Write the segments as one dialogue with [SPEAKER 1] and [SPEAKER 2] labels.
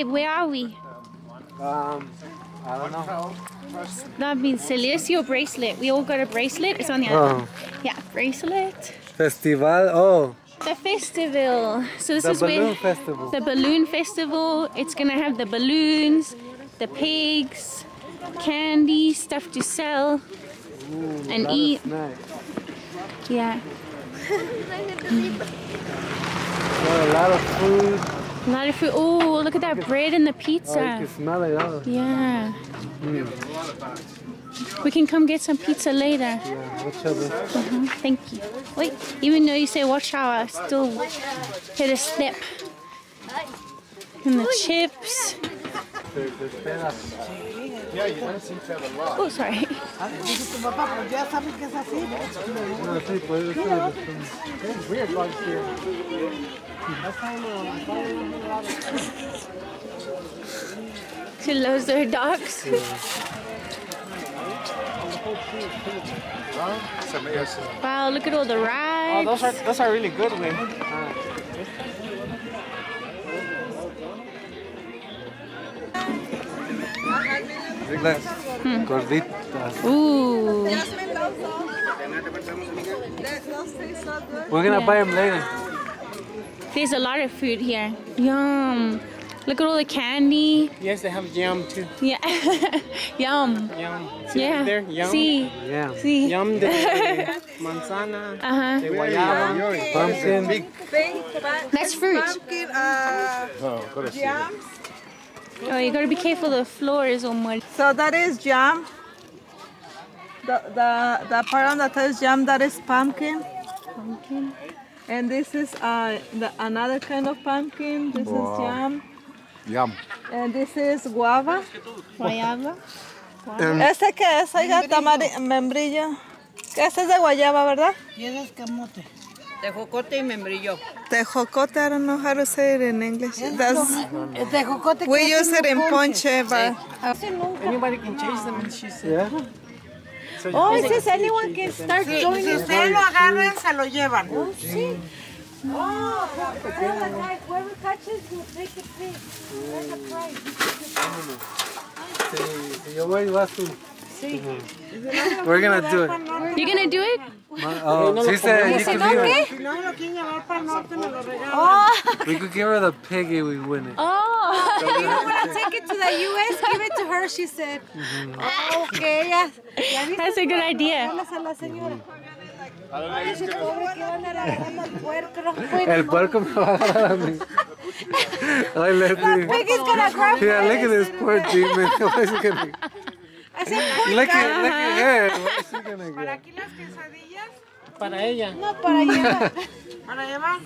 [SPEAKER 1] where are we?
[SPEAKER 2] I don't know.
[SPEAKER 1] That means Celesio bracelet. We all got a bracelet. It's on the other. Yeah, bracelet.
[SPEAKER 2] Festival. Oh.
[SPEAKER 1] The festival. So this is
[SPEAKER 2] balloon
[SPEAKER 1] where
[SPEAKER 2] festival.
[SPEAKER 1] the balloon festival. It's gonna have the balloons, the pigs, candy, stuff to sell and eat. Yeah.
[SPEAKER 2] A lot of food.
[SPEAKER 1] A lot of food. Oh, look at that bread and the pizza.
[SPEAKER 2] Oh, you can smell it. Oh.
[SPEAKER 1] Yeah. We can come get some pizza later.
[SPEAKER 2] Yeah, watch out.
[SPEAKER 1] Thank you. Wait, even though you say watch out, I still hit a step. And the chips. Oh, sorry. She loves their dogs. Wow, look at all the rides.
[SPEAKER 3] Oh, those are really good ones.
[SPEAKER 2] Gorditas.
[SPEAKER 1] Ooh.
[SPEAKER 2] We're gonna buy them later.
[SPEAKER 1] There's a lot of food here. Yum. Look at all the candy.
[SPEAKER 3] Yes, they have yum too.
[SPEAKER 1] Yeah. Yum.
[SPEAKER 3] Yum. See
[SPEAKER 1] Yeah.
[SPEAKER 3] right there? Yum.
[SPEAKER 1] See.
[SPEAKER 2] Yeah.
[SPEAKER 1] See.
[SPEAKER 3] Yum de manzana. De guayaba.
[SPEAKER 2] Pumpkin.
[SPEAKER 1] That's fruit.
[SPEAKER 4] Jams.
[SPEAKER 1] Oh, you gotta be careful. The floor is all muddy.
[SPEAKER 4] So that is jam. The part on that says jam, that is pumpkin.
[SPEAKER 1] Pumpkin.
[SPEAKER 4] And this is another kind of pumpkin. This is jam.
[SPEAKER 2] Yum.
[SPEAKER 4] And this is guava.
[SPEAKER 1] Guayaba.
[SPEAKER 4] ¿Este qué es? Oiga, membrillo. ¿Qué este es de guayaba, verdad?
[SPEAKER 5] Y ese es camote. Tejocote y membrillo.
[SPEAKER 4] Tejocote, I don't know how to say it in English.
[SPEAKER 5] Tejocote.
[SPEAKER 4] We use it in ponche, but...
[SPEAKER 3] Anybody can chase them, and she said.
[SPEAKER 2] Yeah.
[SPEAKER 3] So
[SPEAKER 4] Oh, it says anyone can start
[SPEAKER 5] Si
[SPEAKER 4] joining.
[SPEAKER 5] ustedes lo agarran, se lo llevan.
[SPEAKER 4] Sí. Oh, whoever catches will take it free. There's a prize.
[SPEAKER 2] Si yo voy, vas tú. We're gonna do it.
[SPEAKER 1] You're gonna do it?
[SPEAKER 2] Oh, she said you can leave it.
[SPEAKER 5] Si no lo quieren llevar para el norte, me lo regalan.
[SPEAKER 1] Oh.
[SPEAKER 2] We could give her the piggy, we win it.
[SPEAKER 1] Oh.
[SPEAKER 4] You don't want to take it to the U.S., give it to her, she said. Oh, okay, yes.
[SPEAKER 1] That's a good idea.
[SPEAKER 4] A la señora.
[SPEAKER 2] El puerco me va a agarrar a mí. Ay, Leslie.
[SPEAKER 4] Piggy's gonna grab
[SPEAKER 2] Yeah, look at this poor demon. What is he gonna
[SPEAKER 4] I said,
[SPEAKER 2] look at her. What is he gonna
[SPEAKER 5] Para
[SPEAKER 2] get?
[SPEAKER 5] aquí las quesadillas.
[SPEAKER 3] Para ella.
[SPEAKER 4] no, para llevar.
[SPEAKER 5] Para llevar.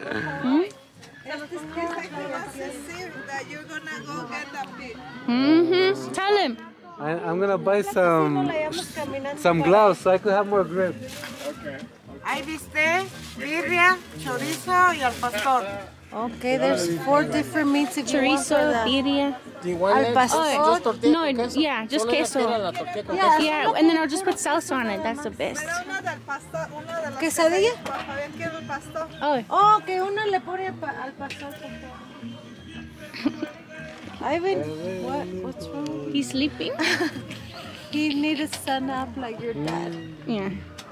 [SPEAKER 1] Tell him.
[SPEAKER 2] I'm gonna buy some gloves so I could have more grip.
[SPEAKER 5] Hay bistec, birria, chorizo y al pastor.
[SPEAKER 4] Okay, there's 4 different meats if you want for
[SPEAKER 1] Chorizo,
[SPEAKER 4] that.
[SPEAKER 1] birria.
[SPEAKER 3] Do you want
[SPEAKER 4] Al
[SPEAKER 3] it?
[SPEAKER 4] pastor.
[SPEAKER 3] Just tortilla
[SPEAKER 1] No,
[SPEAKER 3] con queso?
[SPEAKER 1] yeah, just
[SPEAKER 3] Solo ella
[SPEAKER 1] queso.
[SPEAKER 3] quiere la tortilla con queso.
[SPEAKER 1] Yeah, and then I'll just put salsa on it. That's the best.
[SPEAKER 4] ¿Quesadilla?
[SPEAKER 1] Oh.
[SPEAKER 4] Oh, que uno le pone al pastor. Ivan, what's wrong?
[SPEAKER 1] He's sleeping?
[SPEAKER 4] He needed to stand up like your dad.
[SPEAKER 1] Yeah.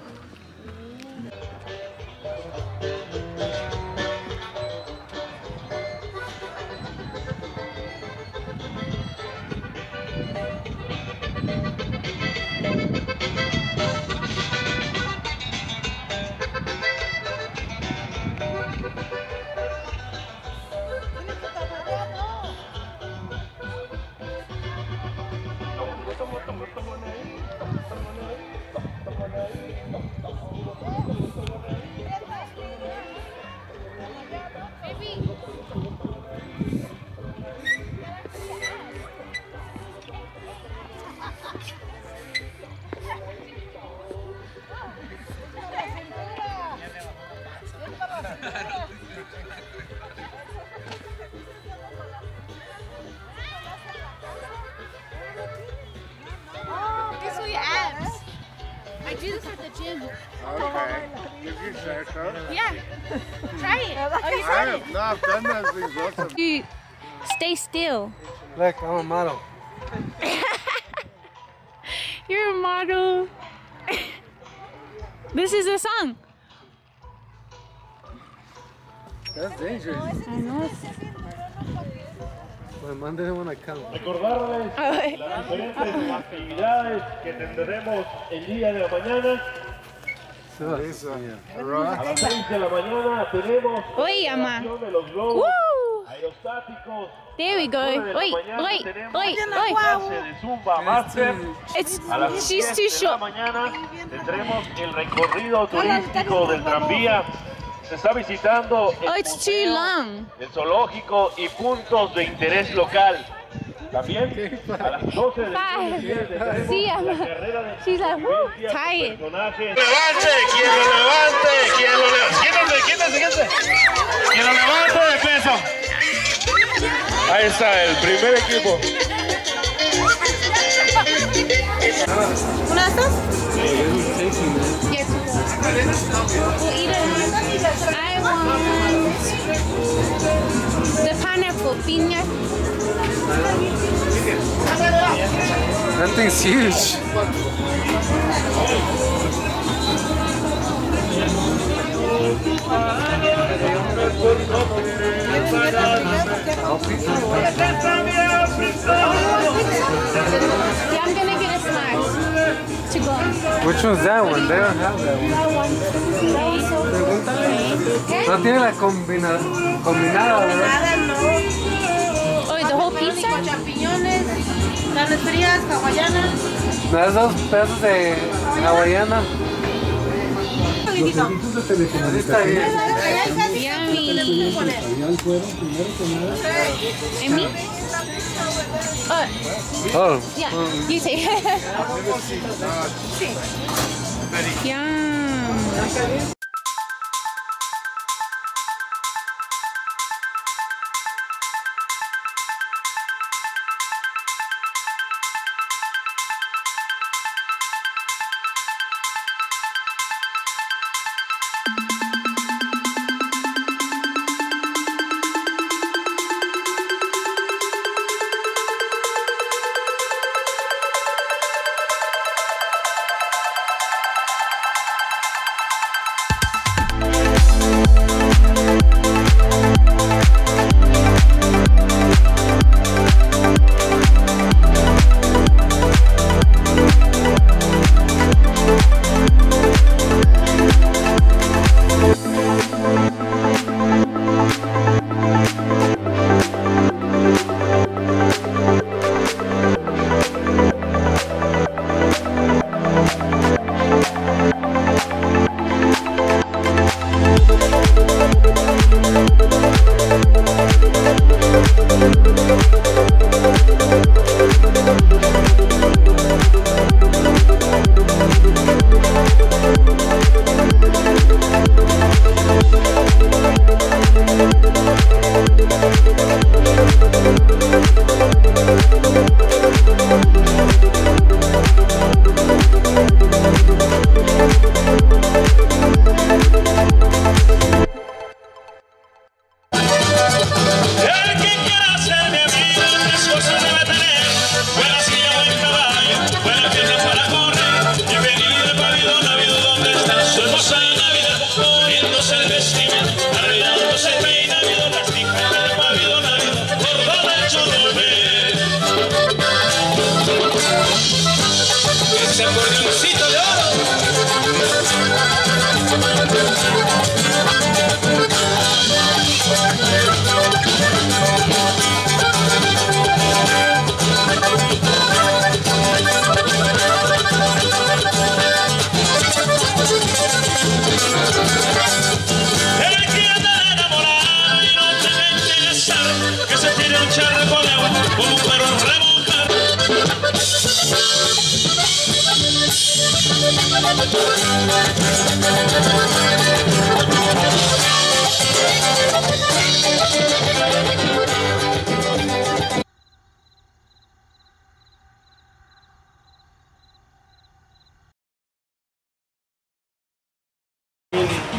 [SPEAKER 1] These are your abs. I do this at the gym.
[SPEAKER 6] Okay. If you say so.
[SPEAKER 1] Yeah. Try it. Oh, you
[SPEAKER 6] I have not done those things also.
[SPEAKER 1] You Stay still.
[SPEAKER 2] Look, I'm a model.
[SPEAKER 1] You're a model. This is a song.
[SPEAKER 2] That's dangerous.
[SPEAKER 1] I know.
[SPEAKER 2] My man doesn't want to come.
[SPEAKER 7] Recordarles las diferentes actividades que tendremos el día de la mañana. A las 6 de la mañana tenemos
[SPEAKER 1] Oye,
[SPEAKER 7] la
[SPEAKER 1] ama.
[SPEAKER 7] acción de los globos
[SPEAKER 1] Woo!
[SPEAKER 7] aerostáticos.
[SPEAKER 1] There we go.
[SPEAKER 7] A las 9 de la
[SPEAKER 1] Wait,
[SPEAKER 7] mañana
[SPEAKER 1] wait,
[SPEAKER 7] tenemos
[SPEAKER 1] wait,
[SPEAKER 7] la clase de Zumba Master.
[SPEAKER 1] It's
[SPEAKER 7] A las
[SPEAKER 1] she's
[SPEAKER 7] 10
[SPEAKER 1] too
[SPEAKER 7] de la
[SPEAKER 1] short.
[SPEAKER 7] mañana tendremos el recorrido turístico del tranvía. Se está visitando el
[SPEAKER 1] Oh, it's too
[SPEAKER 7] museo,
[SPEAKER 1] long.
[SPEAKER 7] el zoológico y puntos de interés local. También a las 12 de la
[SPEAKER 1] Bye.
[SPEAKER 7] tendremos
[SPEAKER 1] See ya.
[SPEAKER 7] la carrera de
[SPEAKER 1] She's like, woo,
[SPEAKER 7] supervivencia con
[SPEAKER 1] tired.
[SPEAKER 7] personajes. ¡Levante! ¡Quien lo levante! ¡Quien lo levante! ¡Quítense! ¡Quien lo levante de peso! Ahí está el primer equipo.
[SPEAKER 1] ¿Una de estas? Yes. We'll eat it. I want the pineapple piña.
[SPEAKER 2] That thing's huge.
[SPEAKER 1] Yeah, I'm gonna get a slice to go.
[SPEAKER 2] Which one's that one? They don't have that one. No tiene la combinada, ¿verdad?
[SPEAKER 1] Oh, the whole pizza?
[SPEAKER 5] Champiñones, carnes frías, hawaianas.
[SPEAKER 2] Me das 2 pedazos de hawaiana. Ahí está bien.
[SPEAKER 1] Yummy. And me?
[SPEAKER 2] Oh.
[SPEAKER 1] Yeah, you say. Yum.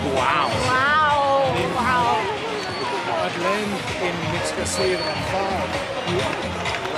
[SPEAKER 3] Het lijn in niks kasseren en varen.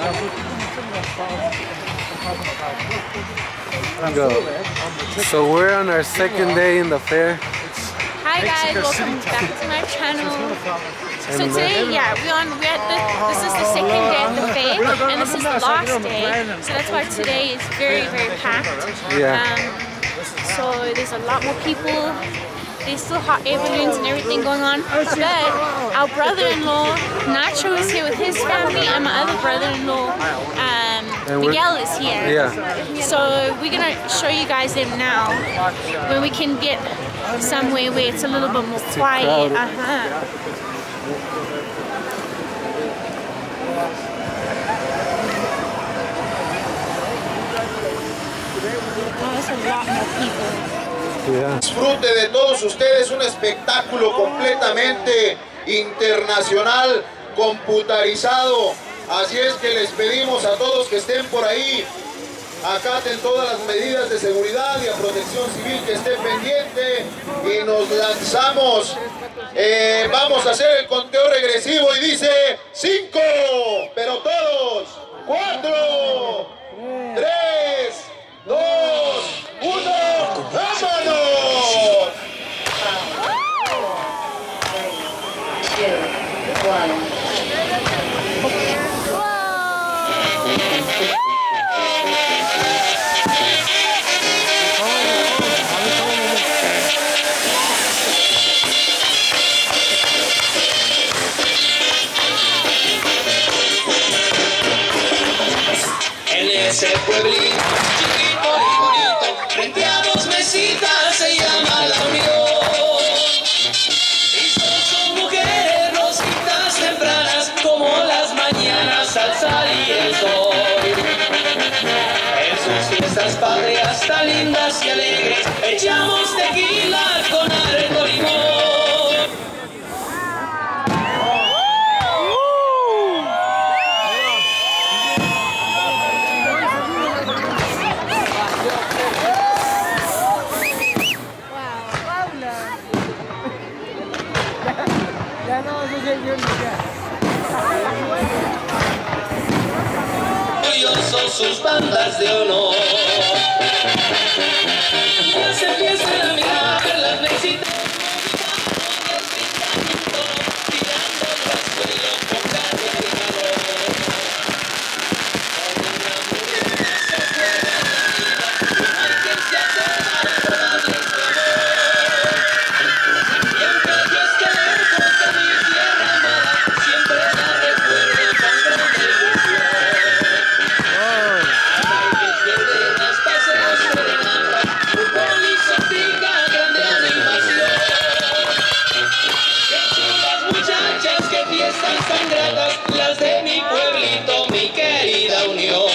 [SPEAKER 2] Go. So we're on our second day in the fair.
[SPEAKER 1] Hi guys, welcome back to my channel. So today, this is the second day of the fair, and this is the last day. So that's why today is very, very packed.
[SPEAKER 2] Yeah.
[SPEAKER 1] So there's a lot more people. There's still hot air balloons and everything going on. But our brother-in-law, Nacho, is here with his family, and my other brother-in-law, Miguel, is here.
[SPEAKER 2] Yeah.
[SPEAKER 1] So we're gonna show you guys them now, when we can get somewhere where it's a little bit more quiet. There's a lot more people.
[SPEAKER 8] Disfrute de todos ustedes un espectáculo completamente internacional, computarizado. Así es que les pedimos a todos que estén por ahí, acaten todas las medidas de seguridad y a Protección Civil que esté pendiente, y nos lanzamos. Vamos a hacer el conteo regresivo y dice 5, pero todos, 4, 3, 2, 1, ¡vámonos!
[SPEAKER 9] En ese pueblito chiquito y bonito, frente a 2 mesitas se llama La Unión. Y son mujeres rositas tempranas como las mañanas al salir el sol. En sus fiestas patrias tan lindas y alegres echamos tequila con harto limón. Son sus bandas de honor. Ya se empiezan a mirar las mesitas, tirando al suelo con carne de calor. Con una muralla se juega la vida, hay quien se atreva a darles favor. Y aunque yo esté lejos de mi tierra amada, siempre la recuerdo con grande ilusión. Tan gratas las de mi pueblito, mi querida Unión.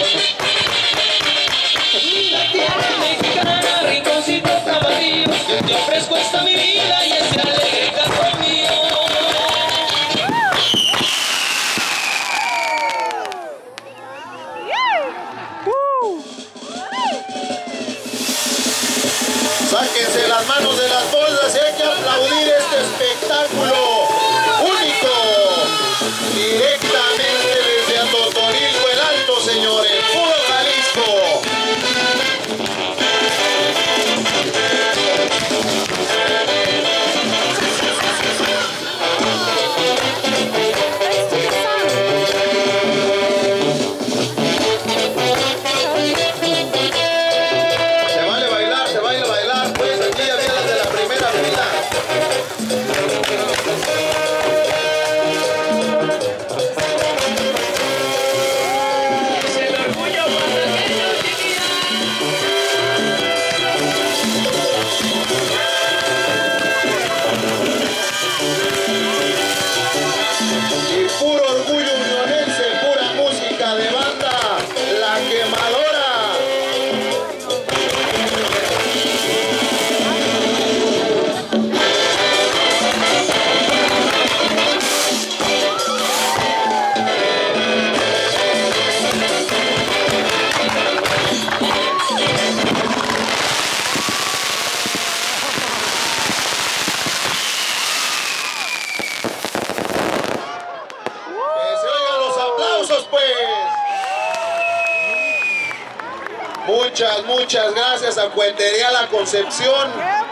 [SPEAKER 9] La tierra mexicana, rinconcitos tapatíos, yo ofrezco esta mi vida y ese alegre canto mío.
[SPEAKER 8] Sáquense las manos de las bolsas y hay que aplaudir este espectáculo único, directamente desde Atotonilco el Alto, señores, puro Jalisco. Se vale bailar, pues aquí había las de la primera fila. Muchas gracias a Cuentería La Concepción.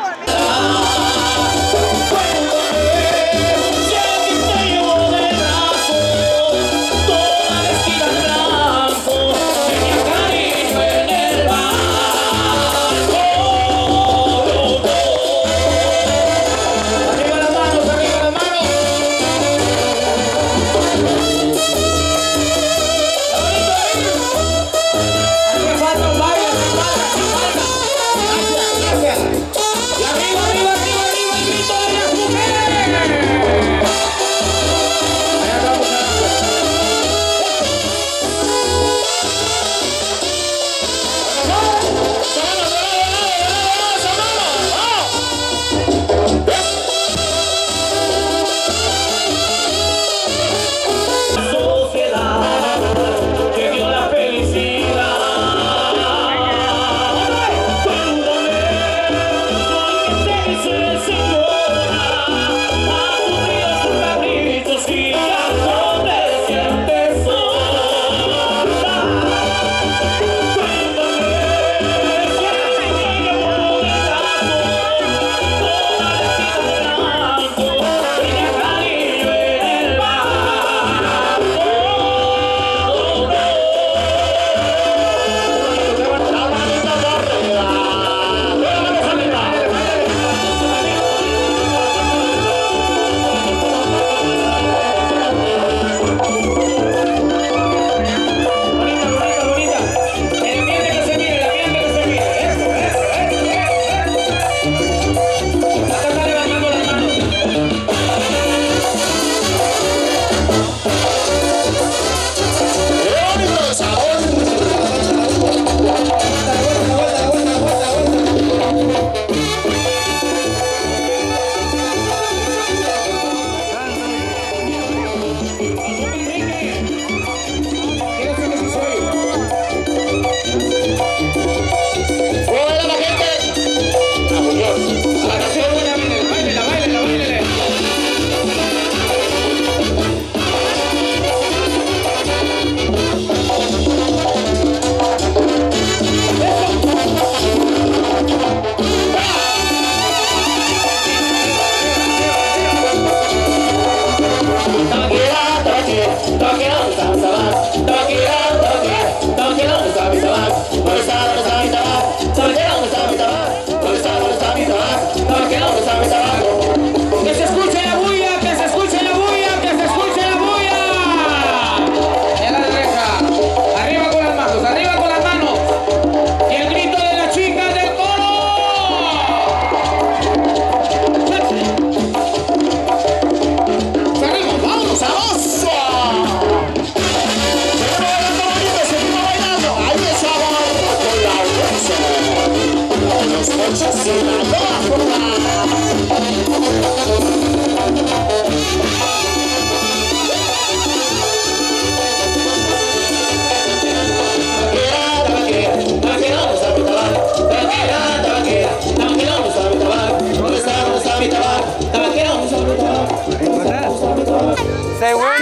[SPEAKER 2] Say where?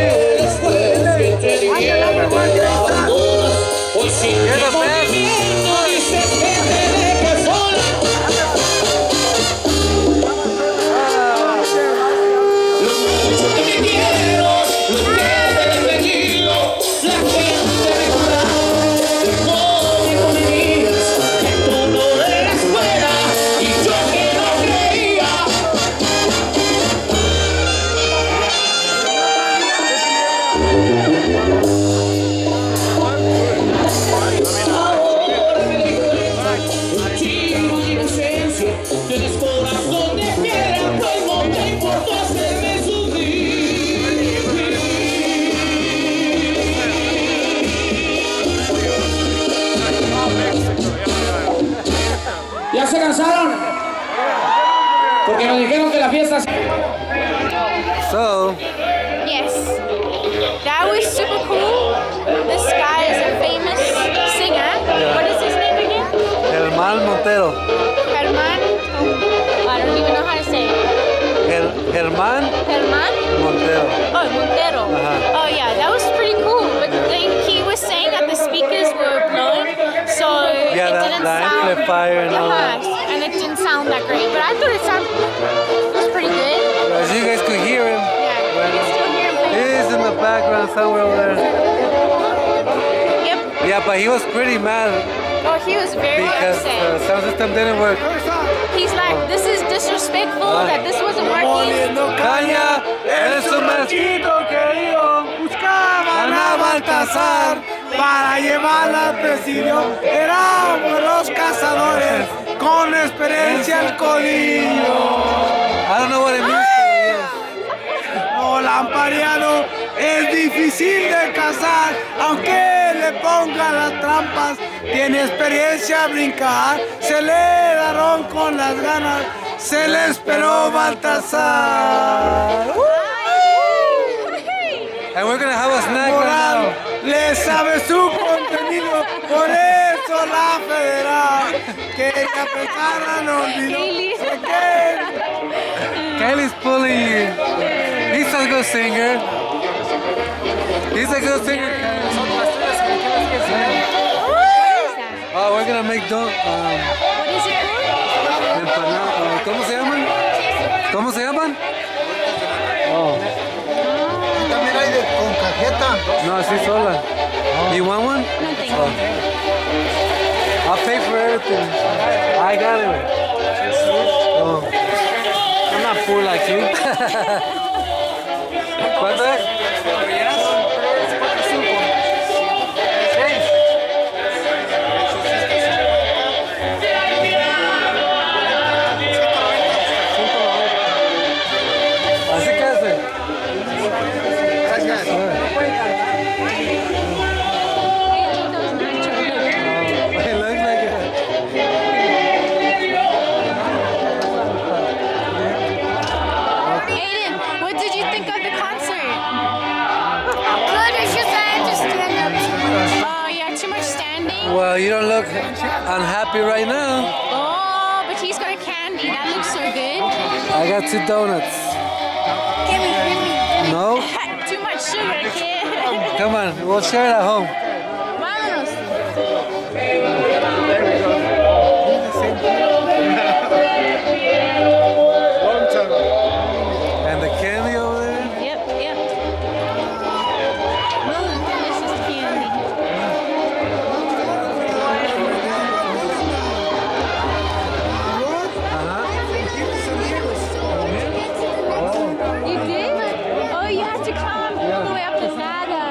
[SPEAKER 10] ¿Ya se cansaron? Porque nos dijeron que la fiesta...
[SPEAKER 2] So...
[SPEAKER 1] Yes. That was super cool. This guy is a famous singer.
[SPEAKER 2] Yeah.
[SPEAKER 1] What is his name again?
[SPEAKER 2] Germán Montero.
[SPEAKER 1] Germán? I don't even know how to say it.
[SPEAKER 2] Germán Montero.
[SPEAKER 1] Oh, Montero. Oh yeah, that was pretty cool. But he was saying that the speakers were blowing, so
[SPEAKER 2] amplifier and all that.
[SPEAKER 1] And it didn't sound that great, but I thought it was pretty good.
[SPEAKER 2] As you guys could hear him.
[SPEAKER 1] Yeah, you can still hear him
[SPEAKER 2] He
[SPEAKER 1] playing.
[SPEAKER 2] is in the background somewhere over there.
[SPEAKER 1] Yep.
[SPEAKER 2] Yeah, but he was pretty mad
[SPEAKER 1] Oh, he was very
[SPEAKER 2] because
[SPEAKER 1] upset.
[SPEAKER 2] the sound system didn't work.
[SPEAKER 1] He's like, this is disrespectful that this wasn't working.
[SPEAKER 2] Caña en su mezquito querido buscaban a Baltasar para llevarla al presidio. Éramos los cazadores con experiencia al codillo. I don't know what it means. No, lampariano es difícil de cazar, aunque le ponga las trampas. Tiene experiencia a brincar, se le daron con las ganas, se le esperó Baltasar. And we're gonna have a snack right now. Le sabe su contenido, por eso la federal quería pescar a los niños. Kylie's pulling you. He's a good singer. He's a good singer. Oh, we're gonna make
[SPEAKER 1] What is it called?
[SPEAKER 2] empanadas. ¿Cómo se llaman? ¿Cómo se llaman? Oh.
[SPEAKER 6] También hay de con cajeta.
[SPEAKER 2] No, así sola. You want one?
[SPEAKER 1] No, thank you.
[SPEAKER 2] I'll pay for everything. I got it. Oh. I'm not poor like you. ¿Cuánto es? Así que hace.
[SPEAKER 6] Gracias.
[SPEAKER 2] It looks like it.
[SPEAKER 1] Aiden, what did you think of the concert?
[SPEAKER 4] Good, it's just I had to stand up too much.
[SPEAKER 1] Oh, yeah, too much standing.
[SPEAKER 2] Well, you don't look unhappy right now.
[SPEAKER 1] Oh, but he's got a candy. That looks so good.
[SPEAKER 2] I got 2 donuts.
[SPEAKER 4] Give me.
[SPEAKER 2] No?
[SPEAKER 1] Too much sugar, kid.
[SPEAKER 2] Come on, we'll share it at home.
[SPEAKER 1] Vámonos.
[SPEAKER 2] And the candy over there?
[SPEAKER 1] Yep. Delicious candy. You did? Oh, you had to climb all the way up the ladder.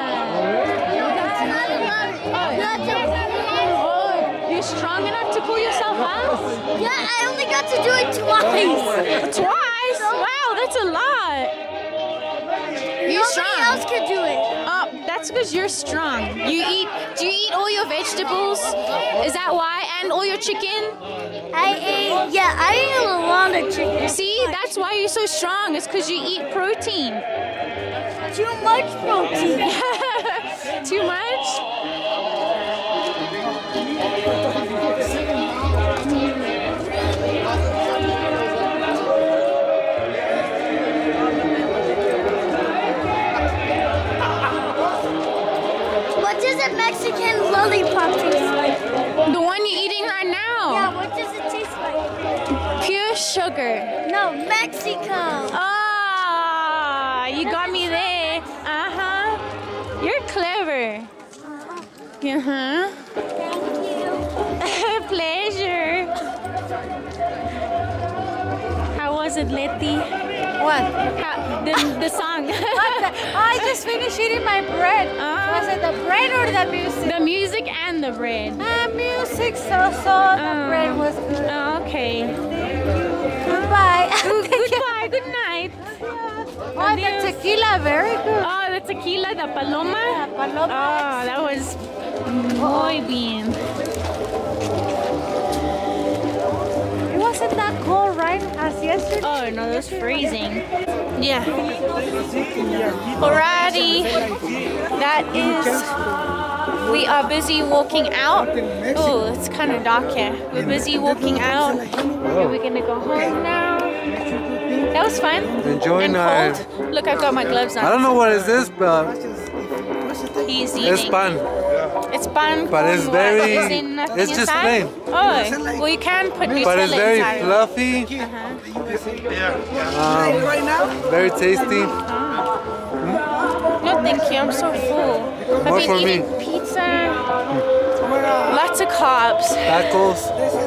[SPEAKER 1] Oh, you're strong enough to pull yourself out?
[SPEAKER 4] Yeah, I only got to do it twice.
[SPEAKER 1] Twice? Wow, that's a lot. You're strong.
[SPEAKER 4] Nobody else could do it.
[SPEAKER 1] Oh, that's because you're strong. Do you eat all your vegetables? Is that why? And all your chicken?
[SPEAKER 4] I ate a lot of chicken.
[SPEAKER 1] See, that's why you're so strong. It's because you eat protein.
[SPEAKER 4] Too much protein.
[SPEAKER 1] Too much?
[SPEAKER 4] What does a Mexican lollipop taste like?
[SPEAKER 1] The one you're eating right now.
[SPEAKER 4] Yeah, what does it taste like?
[SPEAKER 1] Pure sugar.
[SPEAKER 4] No, Mexico.
[SPEAKER 1] Ah, you got me there. Uh-huh. You're clever. Uh-huh.
[SPEAKER 4] Thank you.
[SPEAKER 1] Pleasure. How was it, Letty?
[SPEAKER 5] What?
[SPEAKER 1] The song.
[SPEAKER 5] I just finished eating my bread. Was it the bread or the music?
[SPEAKER 1] The music and the bread.
[SPEAKER 5] Music so. The bread was good.
[SPEAKER 1] Okay.
[SPEAKER 5] Goodbye.
[SPEAKER 1] Goodbye. Good night.
[SPEAKER 5] Oh, the tequila, very good.
[SPEAKER 1] Oh, the tequila, the paloma.
[SPEAKER 5] Yeah, paloma.
[SPEAKER 1] Oh, that was muy bien.
[SPEAKER 5] It wasn't that cold, right? As yesterday.
[SPEAKER 1] Oh no, it was freezing. Yeah. Alrighty. That is. We are busy walking out. Oh, it's kind of dark here. We're busy walking out. We're gonna go home now. That was fun.
[SPEAKER 2] Enjoying
[SPEAKER 1] and cold. Look, I've got my gloves on.
[SPEAKER 2] I don't know what is this, but
[SPEAKER 1] He's eating.
[SPEAKER 2] it's fun.
[SPEAKER 1] It's pan
[SPEAKER 2] But it's
[SPEAKER 1] con
[SPEAKER 2] very-
[SPEAKER 1] what? Is there nothing
[SPEAKER 2] it's just
[SPEAKER 1] inside?
[SPEAKER 2] plain.
[SPEAKER 1] Oh, well you can put Nutella
[SPEAKER 2] But it's very
[SPEAKER 1] inside.
[SPEAKER 2] fluffy, very tasty.
[SPEAKER 1] No, thank you. I'm so full. I've
[SPEAKER 2] More
[SPEAKER 1] been
[SPEAKER 2] for me.
[SPEAKER 1] eating pizza, lots of carbs,
[SPEAKER 2] Tacos.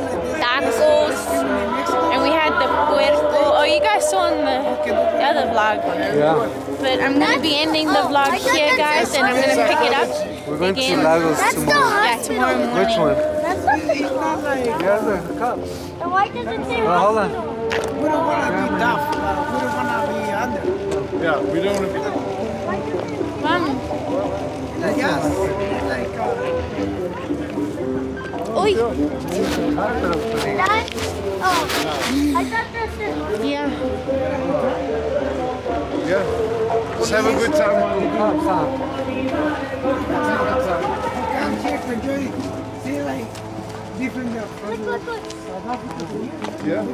[SPEAKER 1] and we had the puerco. Oh, you guys saw in the other vlog.
[SPEAKER 2] Yeah.
[SPEAKER 1] But I'm going to be ending the vlog here, guys, and I'm going to pick it up
[SPEAKER 2] We're going
[SPEAKER 1] again.
[SPEAKER 2] to Lagos tomorrow.
[SPEAKER 1] Yeah, tomorrow morning.
[SPEAKER 2] Which one?
[SPEAKER 4] That's not the
[SPEAKER 2] Yeah, the cup.
[SPEAKER 4] And why does it say
[SPEAKER 2] Oh, hold on.
[SPEAKER 11] We don't want to be tough. We don't want to be under.
[SPEAKER 7] Yeah, we don't want to be.
[SPEAKER 1] Mom.
[SPEAKER 11] Yes. Like,
[SPEAKER 1] Oi.
[SPEAKER 4] that? Oh, I thought that's it.
[SPEAKER 1] Yeah.
[SPEAKER 7] Yeah. Just have a good time.
[SPEAKER 11] come here to enjoy. See, like, different.
[SPEAKER 4] Look.
[SPEAKER 7] Yeah.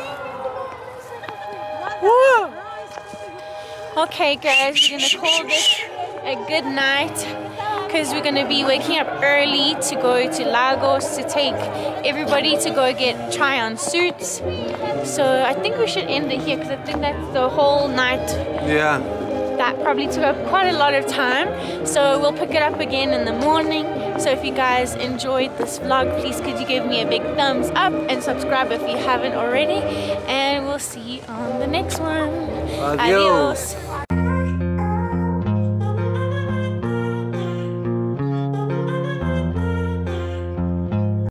[SPEAKER 1] Okay, guys, we're going to call this a good night because we're going to be waking up early to go to Lagos to take everybody to go try on suits. So I think we should end it here because I think that's the whole night.
[SPEAKER 2] Yeah.
[SPEAKER 1] That probably took up quite a lot of time, so we'll pick it up again in the morning. So if you guys enjoyed this vlog, please could you give me a big thumbs up and subscribe if you haven't already, and we'll see you on the next one.
[SPEAKER 2] Adios.